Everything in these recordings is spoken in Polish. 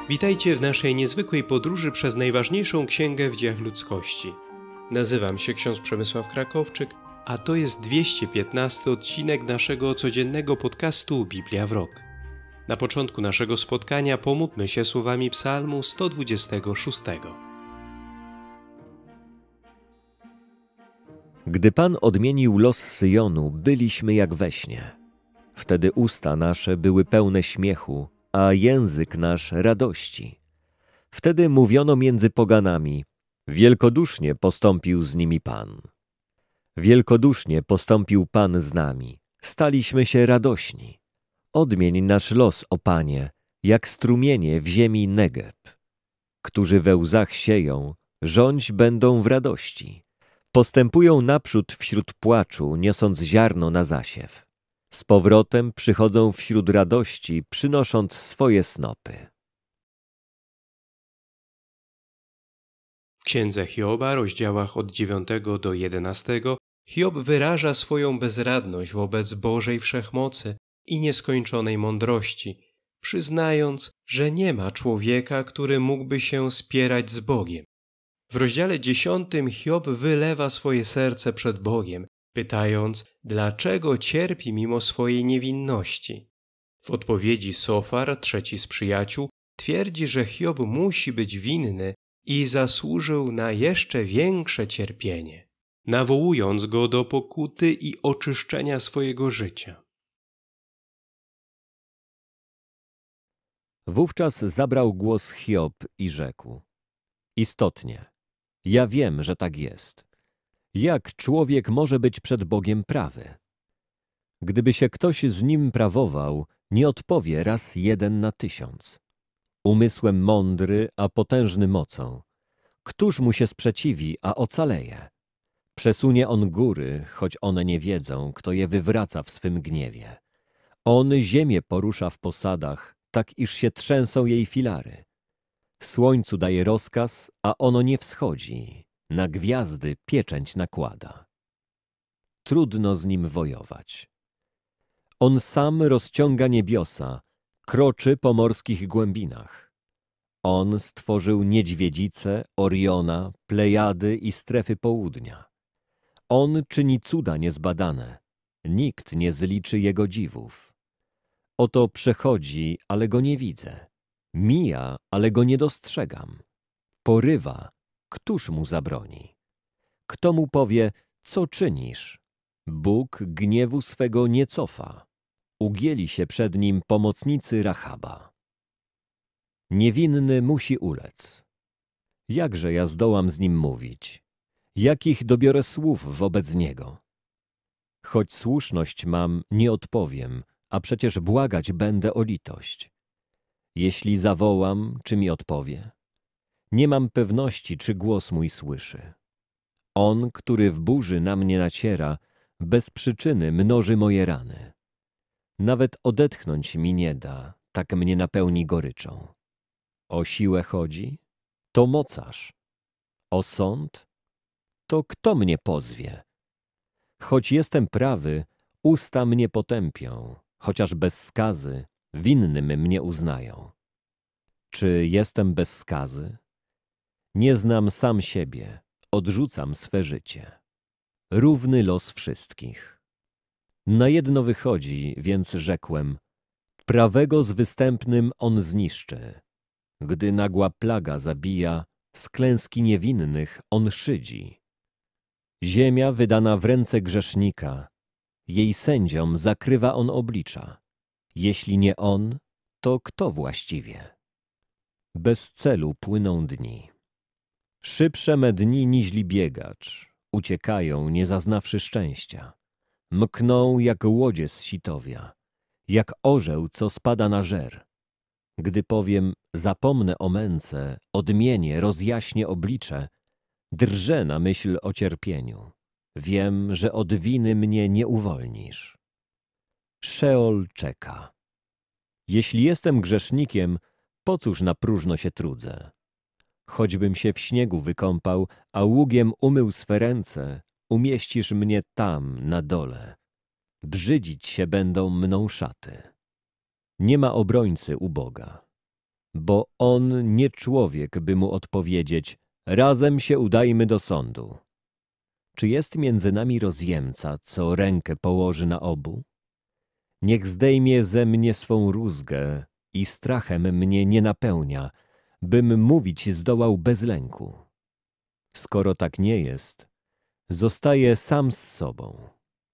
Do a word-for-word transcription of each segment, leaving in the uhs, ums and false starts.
Witajcie w naszej niezwykłej podróży przez najważniejszą księgę w dziejach ludzkości. Nazywam się ksiądz Przemysław Krakowczyk, a to jest dwieście piętnasty odcinek naszego codziennego podcastu Biblia w rok. Na początku naszego spotkania pomódlmy się słowami psalmu sto dwudziestego szóstego. Gdy Pan odmienił los Syjonu, byliśmy jak we śnie. Wtedy usta nasze były pełne śmiechu, a język nasz radości. Wtedy mówiono między poganami, wielkodusznie postąpił z nimi Pan. Wielkodusznie postąpił Pan z nami, staliśmy się radośni. Odmień nasz los, o Panie, jak strumienie w ziemi Negeb. Którzy we łzach sieją, rządź będą w radości. Postępują naprzód wśród płaczu, niosąc ziarno na zasiew. Z powrotem przychodzą wśród radości, przynosząc swoje snopy. W księdze Hioba, rozdziałach od dziewiątego do jedenastego, Hiob wyraża swoją bezradność wobec Bożej wszechmocy i nieskończonej mądrości, przyznając, że nie ma człowieka, który mógłby się spierać z Bogiem. W rozdziale dziesiątym Hiob wylewa swoje serce przed Bogiem, pytając, dlaczego cierpi mimo swojej niewinności. W odpowiedzi Sofar, trzeci z przyjaciół, twierdzi, że Hiob musi być winny i zasłużył na jeszcze większe cierpienie, nawołując go do pokuty i oczyszczenia swojego życia. Wówczas zabrał głos Hiob i rzekł: Istotnie, ja wiem, że tak jest. Jak człowiek może być przed Bogiem prawy? Gdyby się ktoś z nim prawował, nie odpowie raz jeden na tysiąc. Umysłem mądry, a potężny mocą. Któż mu się sprzeciwi, a ocaleje? Przesunie on góry, choć one nie wiedzą, kto je wywraca w swym gniewie. On ziemię porusza w posadach, tak iż się trzęsą jej filary. Słońcu daje rozkaz, a ono nie wschodzi. Na gwiazdy pieczęć nakłada. Trudno z nim wojować. On sam rozciąga niebiosa, kroczy po morskich głębinach. On stworzył niedźwiedzice, Oriona, Plejady i strefy południa. On czyni cuda niezbadane. Nikt nie zliczy jego dziwów. Oto przechodzi, ale go nie widzę. Mija, ale go nie dostrzegam. Porywa, któż mu zabroni? Kto mu powie, co czynisz? Bóg gniewu swego nie cofa. Ugięli się przed nim pomocnicy Rachaba. Niewinny musi ulec. Jakże ja zdołam z nim mówić? Jakich dobiorę słów wobec niego? Choć słuszność mam, nie odpowiem, a przecież błagać będę o litość. Jeśli zawołam, czy mi odpowie? Nie mam pewności, czy głos mój słyszy. On, który w burzy na mnie naciera, bez przyczyny mnoży moje rany. Nawet odetchnąć mi nie da, tak mnie napełni goryczą. O siłę chodzi? To mocarz. O sąd? To kto mnie pozwie? Choć jestem prawy, usta mnie potępią, chociaż bez skazy winnym mnie uznają. Czy jestem bez skazy? Nie znam sam siebie, odrzucam swe życie. Równy los wszystkich. Na jedno wychodzi, więc rzekłem, prawego z występnym on zniszczy. Gdy nagła plaga zabija, z klęski niewinnych on szydzi. Ziemia wydana w ręce grzesznika, jej sędziom zakrywa on oblicza. Jeśli nie on, to kto właściwie? Bez celu płyną dni. Szybsze me dni niźli biegacz, uciekają, nie zaznawszy szczęścia. Mkną jak łodzie z sitowia, jak orzeł, co spada na żer. Gdy powiem, zapomnę o męce, odmienię, rozjaśnię oblicze, drżę na myśl o cierpieniu. Wiem, że od winy mnie nie uwolnisz. Szeol czeka. Jeśli jestem grzesznikiem, po cóż na próżno się trudzę? Choćbym się w śniegu wykąpał, a ługiem umył swe ręce, umieścisz mnie tam, na dole. Brzydzić się będą mną szaty. Nie ma obrońcy u Boga. bo on nie człowiek, by mu odpowiedzieć: razem się udajmy do sądu. Czy jest między nami rozjemca, co rękę położy na obu? Niech zdejmie ze mnie swą rózgę i strachem mnie nie napełnia, bym mówić zdołał bez lęku. Skoro tak nie jest, zostaję sam z sobą.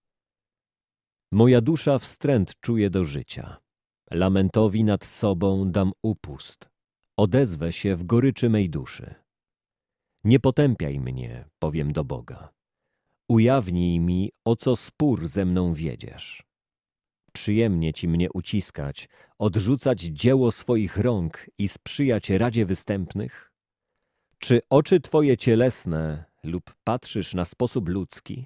Moja dusza wstręt czuje do życia. Lamentowi nad sobą dam upust. Odezwę się w goryczy mej duszy. Nie potępiaj mnie, powiem do Boga. Ujawnij mi, o co spór ze mną wiedziesz. Przyjemnie ci mnie uciskać, odrzucać dzieło swoich rąk i sprzyjać radzie występnych? Czy oczy twoje cielesne lub patrzysz na sposób ludzki?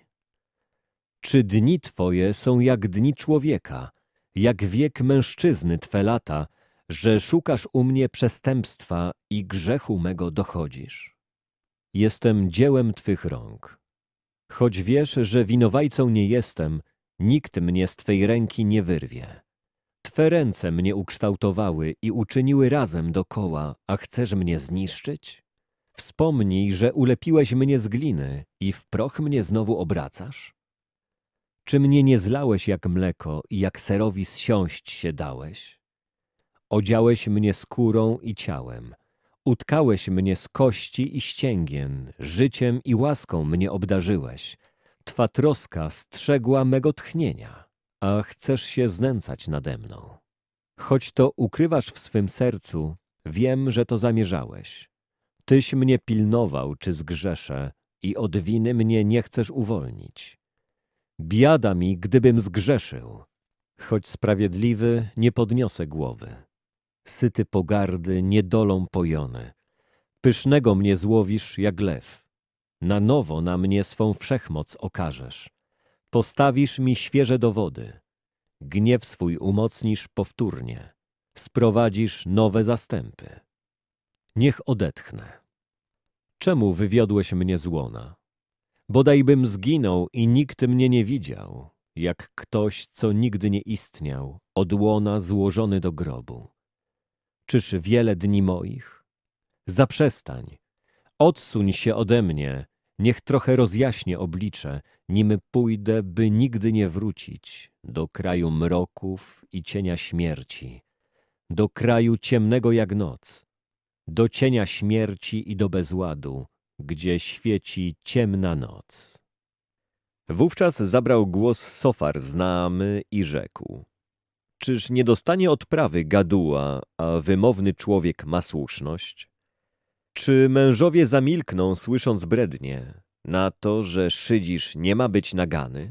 Czy dni twoje są jak dni człowieka, jak wiek mężczyzny twe lata, że szukasz u mnie przestępstwa i grzechu mego dochodzisz? Jestem dziełem twych rąk. Choć wiesz, że winowajcą nie jestem, nikt mnie z twej ręki nie wyrwie. Twe ręce mnie ukształtowały i uczyniły razem dokoła, a chcesz mnie zniszczyć? Wspomnij, że ulepiłeś mnie z gliny i w proch mnie znowu obracasz? Czy mnie nie zlałeś jak mleko i jak serowi zsiąść się dałeś? Odziałeś mnie skórą i ciałem, utkałeś mnie z kości i ścięgien, życiem i łaską mnie obdarzyłeś. Twa troska strzegła mego tchnienia, a chcesz się znęcać nade mną. Choć to ukrywasz w swym sercu, wiem, że to zamierzałeś. Tyś mnie pilnował, czy zgrzeszę, i od winy mnie nie chcesz uwolnić. Biada mi, gdybym zgrzeszył. Choć sprawiedliwy, nie podniosę głowy. Syty pogardy, niedolą pojony. Pysznego mnie złowisz jak lew. Na nowo na mnie swą wszechmoc okażesz. Postawisz mi świeże dowody. Gniew swój umocnisz powtórnie. Sprowadzisz nowe zastępy. Niech odetchnę. Czemu wywiodłeś mnie z łona? Bodajbym zginął i nikt mnie nie widział, jak ktoś, co nigdy nie istniał, od łona złożony do grobu. Czyż wiele dni moich? Zaprzestań. Odsuń się ode mnie, niech trochę rozjaśnie oblicze, nim pójdę, by nigdy nie wrócić do kraju mroków i cienia śmierci, do kraju ciemnego jak noc, do cienia śmierci i do bezładu, gdzie świeci ciemna noc. Wówczas zabrał głos Sofar z Naamy i rzekł: czyż nie dostanie odprawy gaduła, a wymowny człowiek ma słuszność? Czy mężowie zamilkną, słysząc brednie, na to, że szydzisz nie ma być nagany?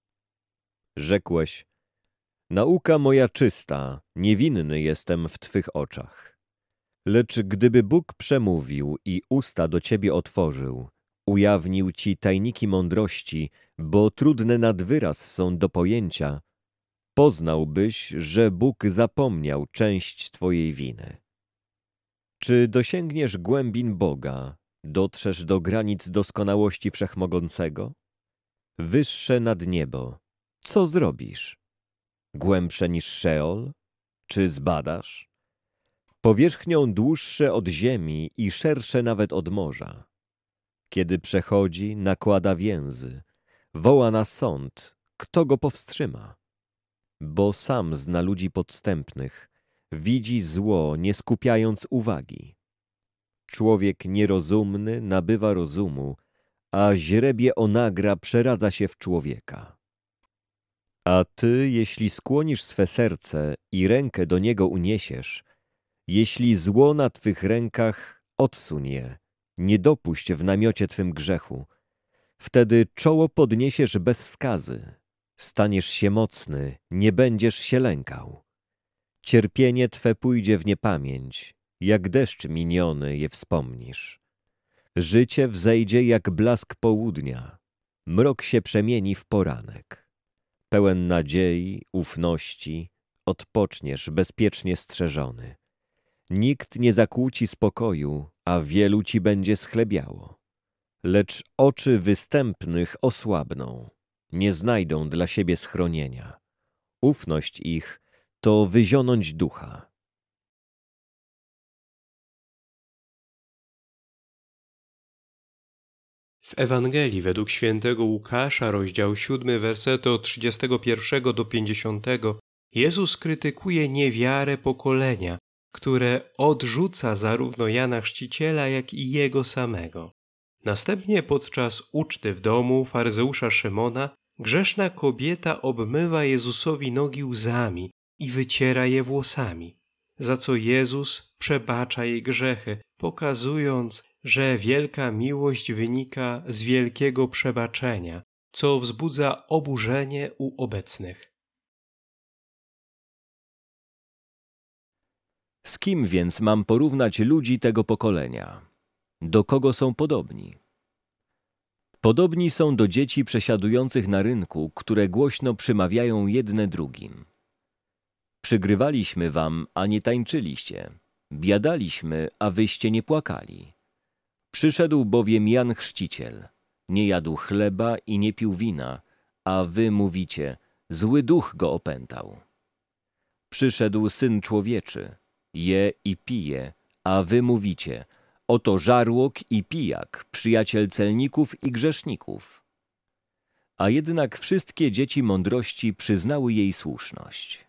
Rzekłeś: nauka moja czysta, niewinny jestem w twych oczach. Lecz gdyby Bóg przemówił i usta do ciebie otworzył, ujawnił ci tajniki mądrości, bo trudne nad wyraz są do pojęcia, poznałbyś, że Bóg zapomniał część twojej winy. Czy dosięgniesz głębin Boga, dotrzesz do granic doskonałości Wszechmogącego? Wyższe nad niebo, co zrobisz? Głębsze niż Szeol? Czy zbadasz? Powierzchnią dłuższe od ziemi i szersze nawet od morza. Kiedy przechodzi, nakłada więzy, woła na sąd, kto go powstrzyma? Bo sam zna ludzi podstępnych, widzi zło, nie skupiając uwagi. Człowiek nierozumny nabywa rozumu, a źrebie onagra przeradza się w człowieka. A ty, jeśli skłonisz swe serce i rękę do niego uniesiesz, jeśli zło na twych rękach, odsuń je, nie dopuść w namiocie twym grzechu. Wtedy czoło podniesiesz bez skazy, staniesz się mocny, nie będziesz się lękał. Cierpienie twe pójdzie w niepamięć, jak deszcz miniony je wspomnisz. Życie wzejdzie jak blask południa, mrok się przemieni w poranek. Pełen nadziei, ufności, odpoczniesz bezpiecznie strzeżony. Nikt nie zakłóci spokoju, a wielu ci będzie schlebiało. Lecz oczy występnych osłabną, nie znajdą dla siebie schronienia. Ufność ich to wyzionąć ducha. W Ewangelii według świętego Łukasza, rozdział siódmy, wersety od trzydziestego pierwszego do pięćdziesiątego, Jezus krytykuje niewiarę pokolenia, które odrzuca zarówno Jana Chrzciciela, jak i Jego samego. Następnie podczas uczty w domu faryzeusza Szymona grzeszna kobieta obmywa Jezusowi nogi łzami i wyciera je włosami, za co Jezus przebacza jej grzechy, pokazując, że wielka miłość wynika z wielkiego przebaczenia, co wzbudza oburzenie u obecnych. Z kim więc mam porównać ludzi tego pokolenia? Do kogo są podobni? Podobni są do dzieci przesiadujących na rynku, które głośno przymawiają jedne drugim. Przygrywaliśmy wam, a nie tańczyliście. Biadaliśmy, a wyście nie płakali. Przyszedł bowiem Jan Chrzciciel. Nie jadł chleba i nie pił wina, a wy mówicie, zły duch go opętał. Przyszedł Syn Człowieczy. Je i pije, a wy mówicie, oto żarłok i pijak, przyjaciel celników i grzeszników. A jednak wszystkie dzieci mądrości przyznały jej słuszność.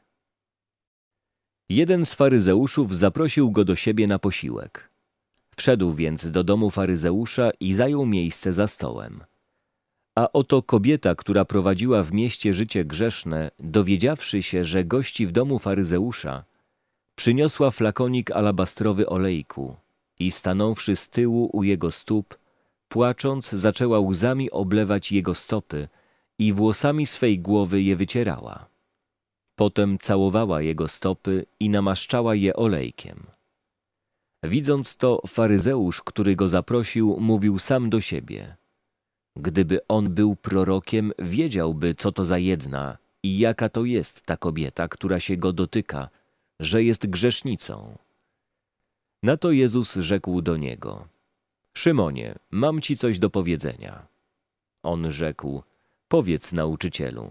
Jeden z faryzeuszów zaprosił go do siebie na posiłek. Wszedł więc do domu faryzeusza i zajął miejsce za stołem. A oto kobieta, która prowadziła w mieście życie grzeszne, dowiedziawszy się, że gości w domu faryzeusza, przyniosła flakonik alabastrowy olejku i stanąwszy z tyłu u jego stóp, płacząc, zaczęła łzami oblewać jego stopy i włosami swej głowy je wycierała. Potem całowała jego stopy i namaszczała je olejkiem. Widząc to, faryzeusz, który go zaprosił, mówił sam do siebie. Gdyby on był prorokiem, wiedziałby, co to za jedna i jaka to jest ta kobieta, która się go dotyka, że jest grzesznicą. Na to Jezus rzekł do niego: Szymonie, mam ci coś do powiedzenia. On rzekł: powiedz, nauczycielu.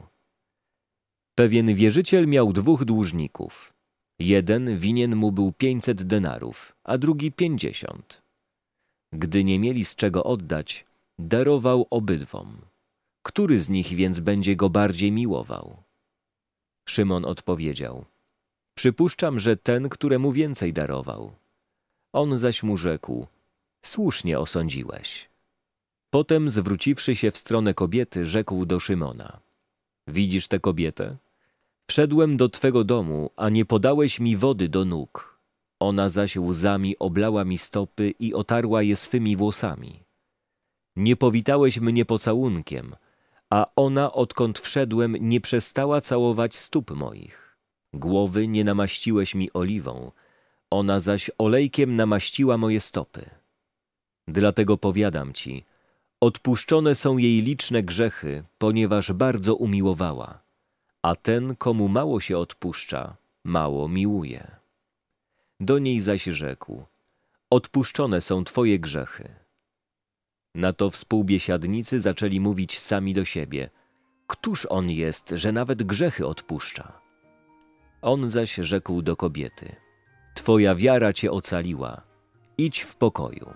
Pewien wierzyciel miał dwóch dłużników. Jeden winien mu był pięćset denarów, a drugi pięćdziesiąt. Gdy nie mieli z czego oddać, darował obydwom. Który z nich więc będzie go bardziej miłował? Szymon odpowiedział: przypuszczam, że ten, któremu więcej darował. On zaś mu rzekł: słusznie osądziłeś. Potem, zwróciwszy się w stronę kobiety, rzekł do Szymona: widzisz tę kobietę? Wszedłem do twego domu, a nie podałeś mi wody do nóg. Ona zaś łzami oblała mi stopy i otarła je swymi włosami. Nie powitałeś mnie pocałunkiem, a ona, odkąd wszedłem, nie przestała całować stóp moich. Głowy nie namaściłeś mi oliwą, ona zaś olejkiem namaściła moje stopy. Dlatego powiadam ci, odpuszczone są jej liczne grzechy, ponieważ bardzo umiłowała, a ten, komu mało się odpuszcza, mało miłuje. Do niej zaś rzekł: odpuszczone są twoje grzechy. Na to współbiesiadnicy zaczęli mówić sami do siebie: któż on jest, że nawet grzechy odpuszcza? On zaś rzekł do kobiety: twoja wiara cię ocaliła, idź w pokoju.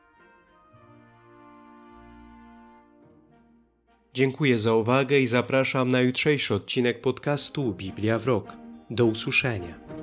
Dziękuję za uwagę i zapraszam na jutrzejszy odcinek podcastu Biblia w rok. Do usłyszenia.